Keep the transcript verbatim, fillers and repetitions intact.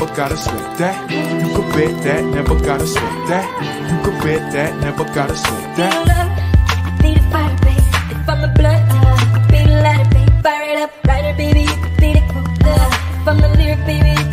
gotta sweat that. You could bet that, never gotta sweat that. You could bet that, never gotta sweat that. Feel love, be the fire, babe. If I'm the blood, be the lighter, babe. Fire it up, brighter, baby. You could be the quote. If I'm the lyric, baby.